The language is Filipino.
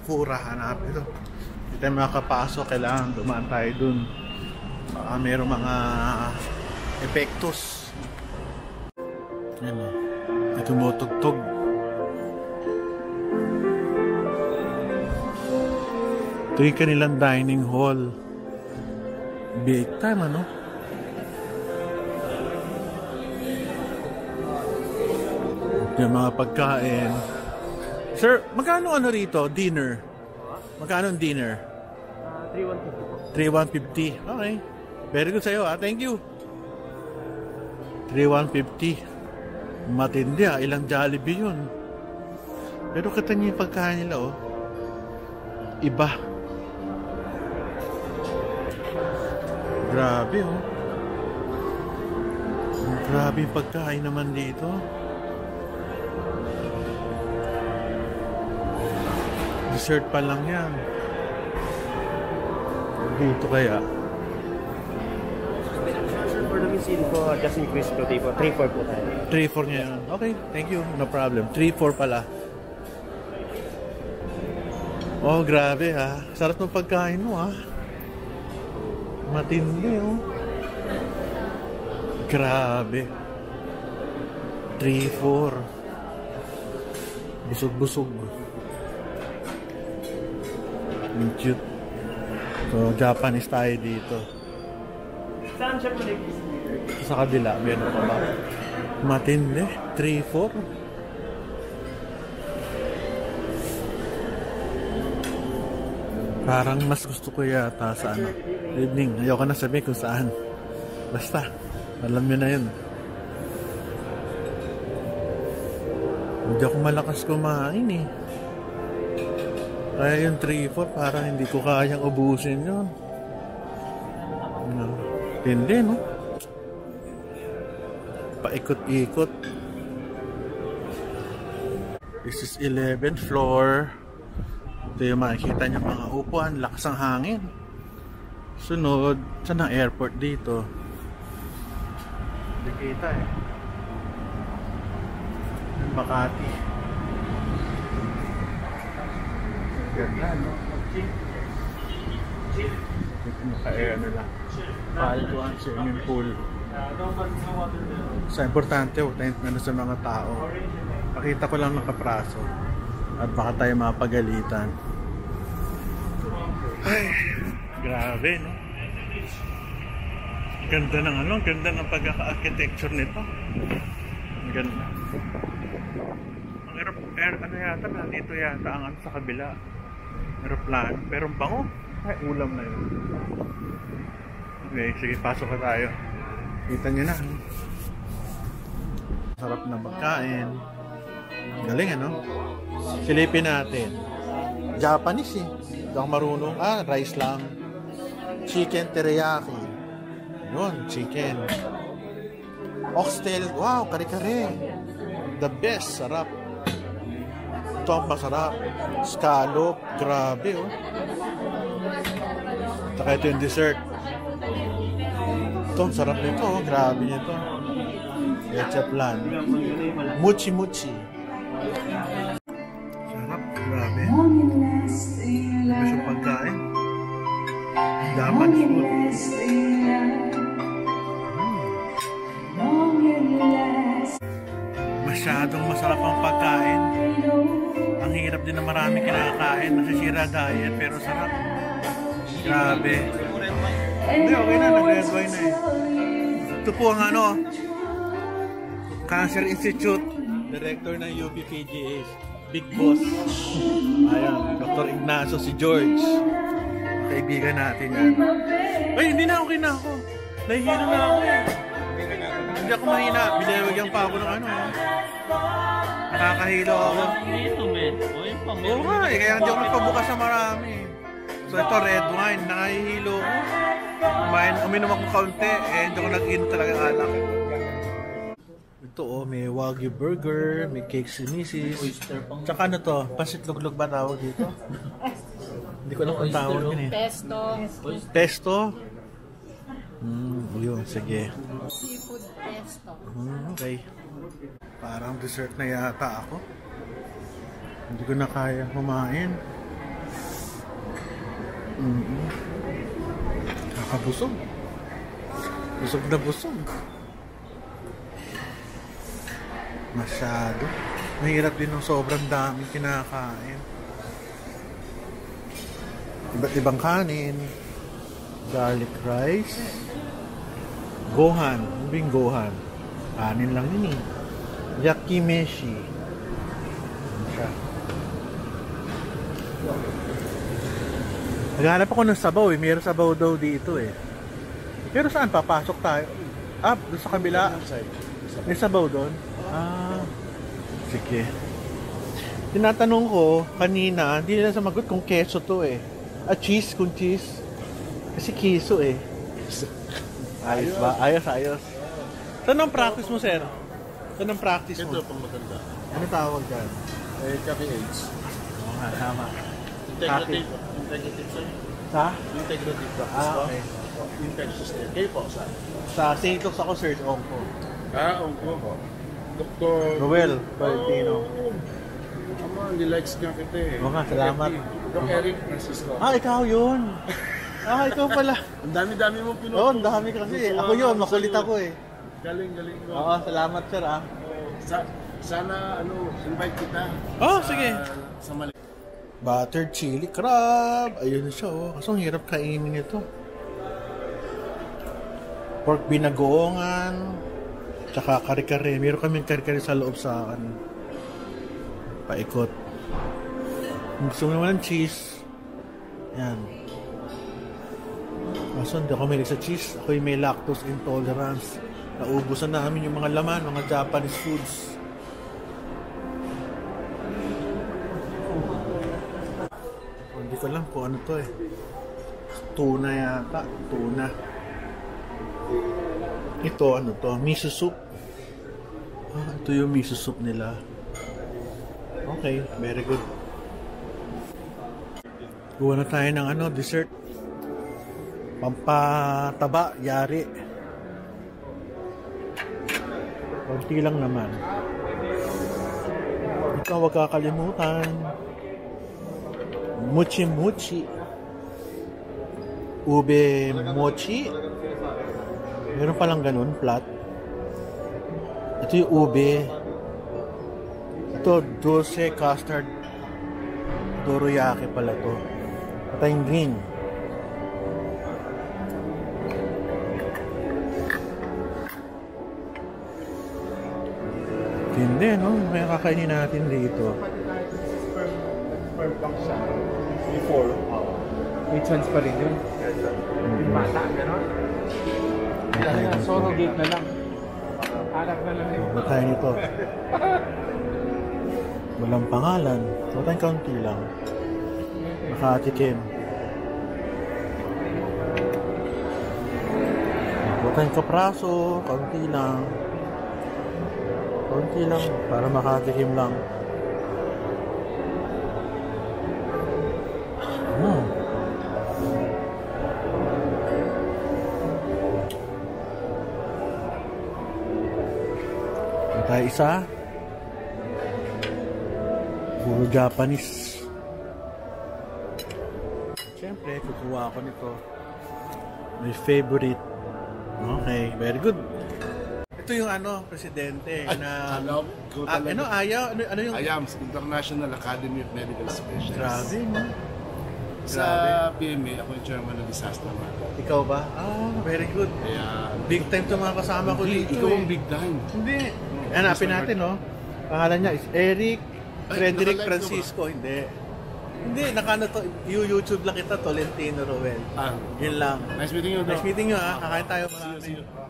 Okura, hanap ito. Hindi tayo makapasok, kailangan dumaan tayo dun. Baka mayroong mga epektos. Yan o, may tumutugtog. Ito yung kanilang dining hall. Big time, ano? Yung mga pagkain. Sir, magkano ano rito? Dinner? Magkano ang dinner? 3,150. Okay. Very good sa'yo, ah. Thank you. 3,150. Matindi, ah. Ilang Jollibee yun. Pero kita niyo yung pagkain nila, oh. Iba. Grabe, oh. Grabe yung pagkain naman dito. Dessert pa lang yan. Dito kaya. For the machine ko, just increase ko tipo 3-4 po tayo. 3-4 niya yan. Okay, thank you. No problem. 3-4 pala. Oh, grabe ha. Sarap ng pagkain mo ha. Matindi oh. Grabe. 3-4. Busog-busog. Cute. So, Japanese tayo dito. Saan siya po sa kabila, meron pa ba? Matindi. 3-4. Parang mas gusto ko yata sa ano. Evening. Ayoko na sabihin kung saan. Basta. Alam nyo na yun. Hindi ako malakas kumain eh. Kaya yung 3-4 parang hindi ko kayang ubusin yun. Tindi, no? Paikot-ikot. This is 11th floor. Ito yung makikita niyo mga upuan. Lakas ang hangin. Sunod, saan ang airport dito? Hindi kita eh. Makati. Ganda, no? Dito naka-air nila. Paliguan, swimming pool. So, importante, ano sa mga tao. Pakita ko lang nakapraso. At baka tayo mapagalitan. Ay, grabe, no? Ganda ng ano, ganda ng pagkaka-architecture nito. Ganda. Ano yata, nandito yata ang ano sa kabila. Aeroplano, pero bango. Ay, ulam na yun. Okay, sige, pasok na tayo. Kita nyo na. Sarap na pagkain. Galing, ano? Silipin natin. Japanese, eh. Hindi ako marunong. Ah, rice lang. Chicken teriyaki. Yun, chicken. Oxtail. Wow, kare-kare. The best. Sarap. Ito ang masarap. Scallop. Grabe, oh. Saka ito yung dessert. Ito, sarap nito, oh. Grabe nito. Leche plan. Mochi-mochi. Sarap. Grabe. Tapos yung pagkain. Japanese food. Masyadong masarap ang pagkain. Ang hirap din na maraming kinakain. Nasisira diet, pero sarap. Grabe. Hindi, okay na. Nag-red wine na eh. Ito po ang ano, Cancer Institute, Director ng UBPGH, Big Boss. Ayan, Dr. Ignacio, si George. Kaibigan natin yan. Ay, hindi na, okay na ako. Nahihilo na ako eh. Hindi ako mahina. Binawagyan pa ako ng ano. Nakakahilo ako. Oo nga eh, kaya hindi ako nagpabukas na marami. So ito, red wine. Nakahihilo ko. Uminom ako kaunti. Eh, hindi ako nag-in talaga alak. Ito oh, may Wagyu burger, may cake si Mrs. Tsaka ano to? Pasit-luglog ba tawag dito? Hindi ko alam kung tawag yun eh. Pesto. Pesto? Yun, sige. Seafood pesto. Okay. Parang dessert na yata ako. Hindi ko na kaya kumain. Kakabusog. Busog na busog. Masyado. Mahirap din ng sobrang dami kinakain. Iba't ibang kanin. Garlic rice. Gohan. Ano ba yung gohan? Kanin lang yun eh. Yakimeshi. Ano siya? Naghanap ako ng sabaw eh. Mayroon sabaw daw dito eh. Pero saan? Papasok tayo? Ah, doon sa kabila. May sabaw doon? Ah, sige. Tinatanong ko kanina, hindi nila sumagot kung keso to eh. Ah, cheese, kung cheese. Kasi kiso eh. Ayos ba? Ayos, ayos. Saan ang practice mo, sir? Saan ang practice mo? Ito pang maganda. Ano tawag dyan? Coffee eggs. Oo nga, tama. Integrative. Integrative, sir. Sa? Integrative practice. Ah, okay. Infectious din. Kayo po, sir. Sa St. Luke's ako, Sir Ongko. Ongko po. Dr. Roel Filipino. Hindi likes nga kita eh. Oo nga, salamat. Dr. Eric Francisco. Ah, ikaw yun. Ah, ikaw pala. Ang dami-dami mo pinuto. Oo, ang dami kasi. Ako yun, makulit ako eh. Galing mo. Oo, salamat sir ah. Sana, invite kita. Oh, sige. Sa Mali. Buttered chili crab. Ayun na siya oh. Kaso ang hirap kainin ito. Pork binagoongan. Tsaka kare-kare. Meron kaming kare-kare sa loob sa akin. Paikot. Gusto mo naman ng cheese. Yan. Kaso hindi ako mahilig sa cheese. Ako yung may lactose intolerance. Naubusan namin yung mga laman, mga Japanese foods. Hindi ko alam kung ano to eh. Tuna yata. Tuna. Ito ano to? Miso soup. Ah, ito yung miso soup nila. Okay, very good. Kuha na tayo ng dessert. Pampataba, yari. Konti lang naman. Ito, huwag kakalimutan. Mochi-mochi. Ube mochi. Meron palang ganun, flat. Ito yung ube. Ito, dulce custard. Dorayaki pala to. Ito yung green. Hindi, no? May kakainin natin dito. Per box siya. Before. May chance pa rin yun. Yung bata, gano'n? Solo gate na lang. Harap na lang yun. Ano tayo nito? Walang pangalan. So tayong kaunti lang. Nakatikim. So tayong kapraso. Kaunti lang. Kaunti lang. Para makatikim lang. Tayo isa. Puro Japanese. Siyempre, kukuha ako nito. My favorite. Okay, very good. Ito yung presidente na... ayaw? Ano yung... IAMS, International Academy of Medical Specialists. Grabe, no? Sa PMA, ako yung chairman ng disaster management. Ikaw ba? Ah, very good. Kaya... Big time ito mga kasama ko dito. Ikaw ang big time. Hindi. Hanapin natin, no? Pangalan niya is Eric Frederick naka-live Francisco. Hindi. Hindi, to. YouTube lang kita, Tolentino Roel. Yun lang. Nice meeting you, bro. Nice meeting you, ha? Kakain tayo marami. See you.